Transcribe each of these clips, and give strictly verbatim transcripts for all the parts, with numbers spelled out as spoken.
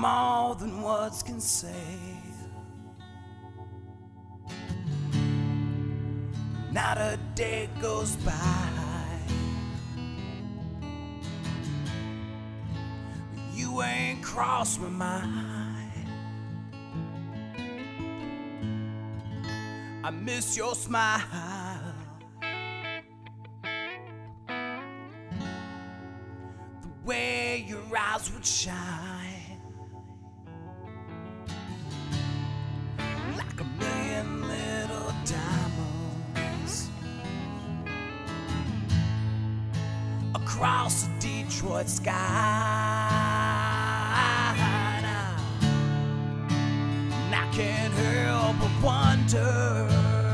more than words can say. Not a day goes by you ain't crossed my mind. I miss your smile, the way your eyes would shine like a million little diamonds across the Detroit sky. And I can't help but wonder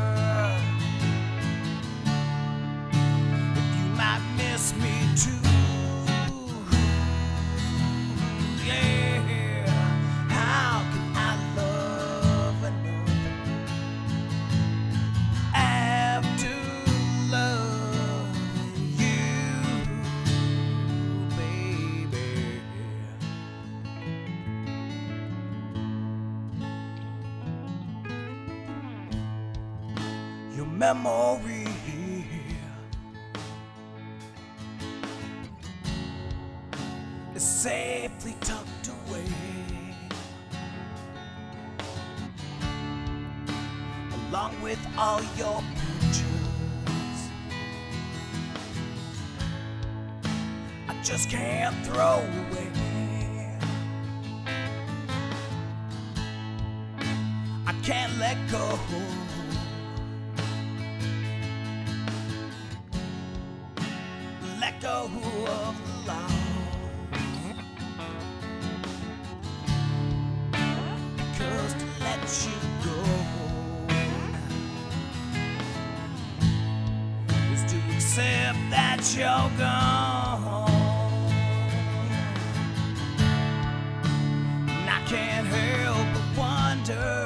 if you might miss me too. Yeah, how can I love another after loving you, baby? Your memory is safely tucked away, along with all your pictures. I just can't throw away. I can't let go. Let go of the law, because to let you go is to accept that you're gone. And I can't help but wonder